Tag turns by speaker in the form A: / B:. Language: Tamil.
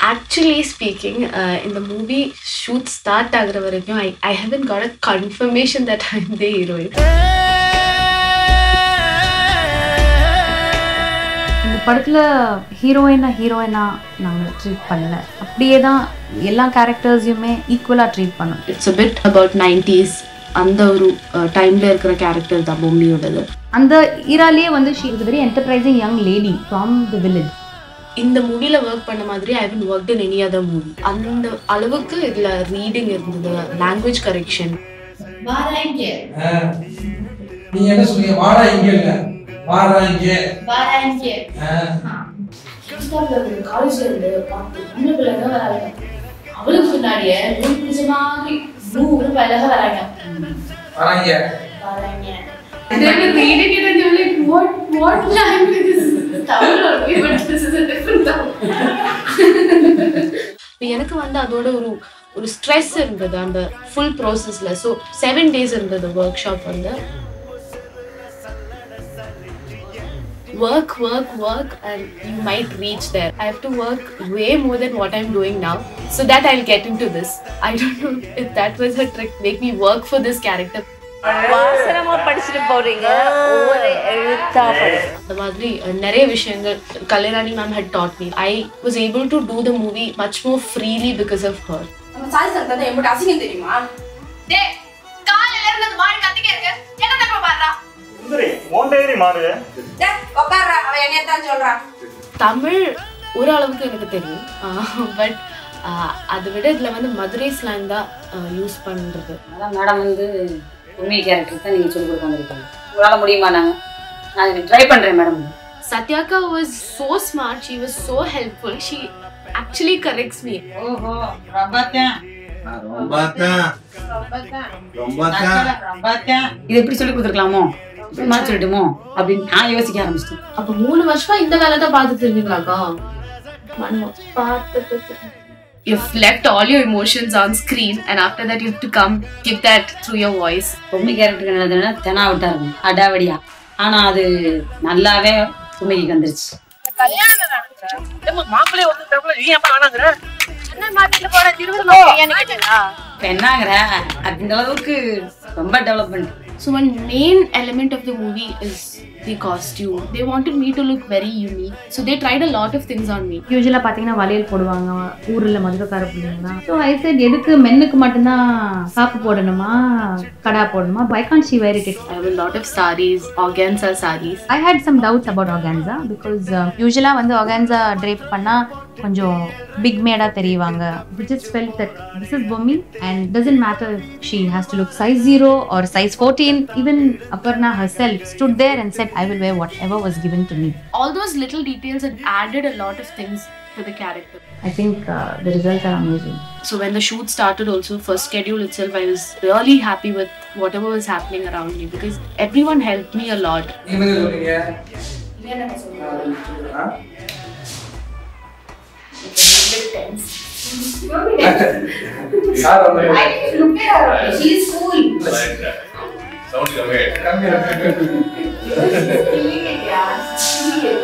A: Actually speaking, in the movie shoot start ஆகுற வரைக்கும் I haven't got a confirmation that I'm the heroine.
B: இந்த படத்துல ஹீரோயினா நாங்க ட்ரீட் பண்ணல. அப்படியே தான் எல்லா கேரக்டர்ஸையுமே ஈக்குவலா ட்ரீட் பண்ணோம்.
A: It's a bit about 90s. அந்த ஒரு டைம்ல இருக்கிற கேரக்டர் தான் பொம்மியோடது.
B: அந்த ஈராலேயே வந்து she was a very enterprising young lady from the village.
A: இந்த மூவில ஒர்க் பண்ண மாதிரி I haven't worked in any other movie. அந்த அளவுக்கு இதுல ரீடிங் இருந்தது, லாங்குவேஜ் கரெக்ஷன்.
C: வாடா இங்க.
D: நீங்க என்ன சொல்றீங்க? வாடா இங்க இல்ல. வாடா இங்க.
C: வாடா இங்க. கிறிஸ்டாப்ல ஒரு காலேஜ்ல இருந்து பாத்து இன்னும் பிள்ளைங்க வராங்க. அவளுக்கு முன்னாடியே ரூம் பிடிச்ச மாதிரி 100 பையலக வராங்க.
D: வராங்க.
C: வராங்க. They were reading it and they were like, what language is this? Tamil only, but this is a different Tamil.
A: எனக்கு வந்து அதோட ஒரு ஸ்ட்ரெஸ் இருந்தது அந்த ஃபுல் ப்ராசஸ்ல. ஸோ 7 days இருந்தது ஒர்க் ஷாப் வந்து. Work and you might reach there. I have to work way more than what I'm doing now so that I'll get into this. I don't know if that was a trick, make me work for this character.
E: வாசனமா படிச்சிட்டு போறீங்க, ஒவ்வொரு எழுத்தா படிங்க.
A: அந்த மாதிரி நிறைய விஷயங்கள் Kalyani ma'am had taught me. I was able to do the movie much more freely because of her.
C: நம்ம சாரி சத்தத்தை எம்பட அசிங்கம் தெரியுமா? டேய் காலையில இருந்து அந்த மாடு கத்திட்டே இருக்கு. என்ன தப்பா பாறா?
F: சுந்தரி மோண்டேரி மாடு.
C: டேய் உட்கார்றா, அவ என்னைய தான் சொல்றா.
A: தமிழ் ஒரு அளவுக்கு எனக்கு தெரியும், பட் அதை விட இதில் வந்து மதுரை ஸ்லாங் தான் யூஸ் பண்ணுறது.
G: அதான் மேடம் வந்து உண்மை கேரக்டர் தான் நீங்கள் சொல்லிக் கொடுக்க வந்திருக்கீங்க. உங்களால் முடியுமா? நான் ட்ரை பண்ணுறேன் madam.
A: Satyaka was so smart, she was so helpful, she actually corrects me.
G: ஓஹோ, ரொம்பத்தான். இது எப்படி சொல்லி கொடுத்துருக்கலாமோ, இப்படி மாதிரி சொல்லிட்டுமோ அப்படின்னு நான் யோசிக்க ஆரம்பிச்சிட்டேன்.
A: அப்போ 3 வருஷமா இந்த வேலை தான் பார்த்துட்டு இருக்கீங்களாக்கா? You've left all your emotions on screen and after that you have to come give that through your voice.
G: பொம்மை கேரக்டருக்கு நல்லதுன்னா தெனா விட்டா இருக்கும் அடாவடியா. ஆனா அது நல்லாவே பொம்மைக்கு வந்துருச்சு.
F: மாப்பிள்ளை வந்து நீ ஏன் ஆனாங்கற?
E: என்ன மாத்திட்டு போற திருவிழா பையன்னு கேட்டீங்களா?
G: என்னங்கற அந்த அளவுக்கு ரொம்ப development.
A: So one main element of the movie is the costume. They wanted me to look very unique. So they tried a lot of things on me.
B: யூசுவலாக பார்த்தீங்கன்னா வளையல் போடுவாங்க ஊரில் மதுரைக்கார பிள்ளைங்கன்னா. ஸோ ஐ செட் எதுக்கு மென்னுக்கு மட்டும்தான் காப்பு போடணுமா கடா போடணுமா? why can't she wear it?
A: I have a lot of sarees, organza sarees.
B: I had some doubts about organza because யூசுவலாக வந்து organza drape பண்ணால் கொஞ்சம் பிக் மேடாக தெரியுவாங்க. We just felt that this is Bommi and doesn't matter if she has to look size 0 or size 14. Even Aparna herself stood there and said, I will wear whatever was given to me.
A: All those little details had added a lot of things to the character.
B: I think the results are amazing.
A: So when the shoot started also, first schedule itself, I was really happy with whatever was happening around me because everyone helped me a lot.
D: நீங்க என்ன சொல்றீங்க?
C: என்ன சொல்றா?
D: சார் வந்து
C: I didn't look at her. She is cool.
D: கம்மியா
C: Killing it, yeah.